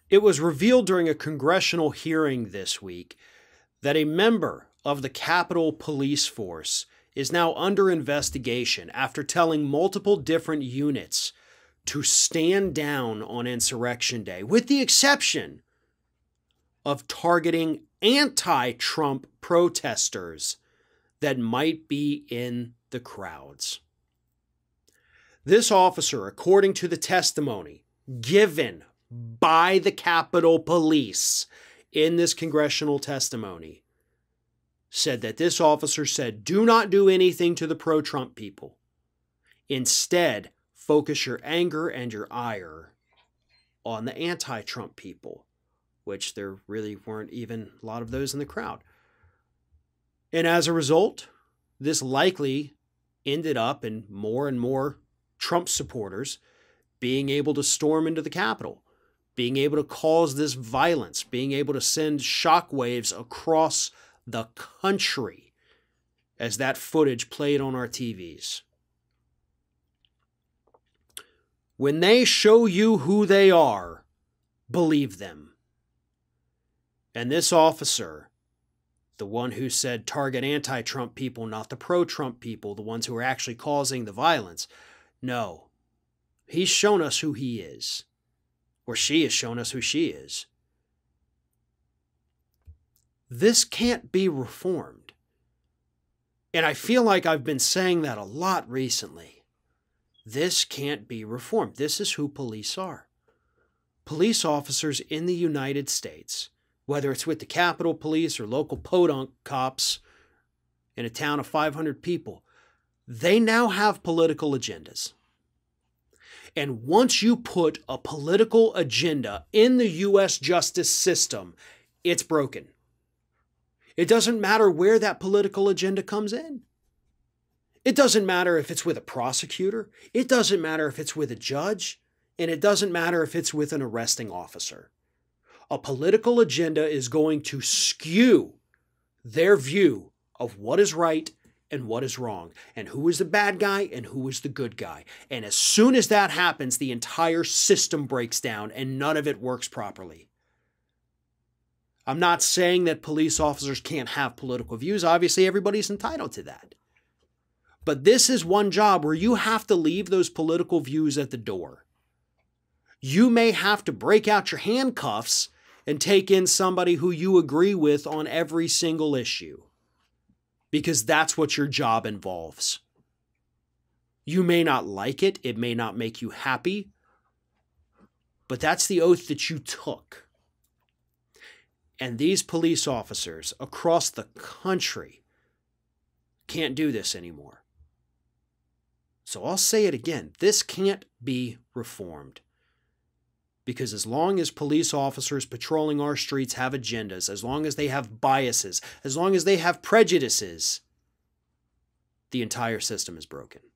It was revealed during a congressional hearing this week that a member of the Capitol Police Force is now under investigation after telling multiple different units to stand down on Insurrection Day, with the exception of targeting anti-Trump protesters that might be in the crowds. This officer, according to the testimony given by the Capitol Police in this congressional testimony, said that this officer said, do not do anything to the pro-Trump people. Instead, focus your anger and your ire on the anti-Trump people, which there really weren't even a lot of those in the crowd. And as a result, this likely ended up in more and more Trump supporters being able to storm into the Capitol, being able to cause this violence, being able to send shockwaves across the country as that footage played on our TVs. When they show you who they are, believe them. And this officer, the one who said target anti-Trump people, not the pro-Trump people, the ones who are actually causing the violence, no. He's shown us who he is. Or she has shown us who she is. This can't be reformed. And I feel like I've been saying that a lot recently. This can't be reformed. This is who police are. Police officers in the United States, whether it's with the Capitol Police or local podunk cops in a town of 500 people, they now have political agendas. And once you put a political agenda in the U.S. justice system, it's broken. It doesn't matter where that political agenda comes in. It doesn't matter if it's with a prosecutor. It doesn't matter if it's with a judge. And it doesn't matter if it's with an arresting officer. A political agenda is going to skew their view of what is right and what is wrong, and who is the bad guy and who is the good guy. And as soon as that happens, the entire system breaks down and none of it works properly. I'm not saying that police officers can't have political views. Obviously, everybody's entitled to that. But this is one job where you have to leave those political views at the door. You may have to break out your handcuffs and take in somebody who you agree with on every single issue, because that's what your job involves. You may not like it. It may not make you happy, but that's the oath that you took. And these police officers across the country can't do this anymore. So I'll say it again. This can't be reformed. Because as long as police officers patrolling our streets have agendas, as long as they have biases, as long as they have prejudices, the entire system is broken.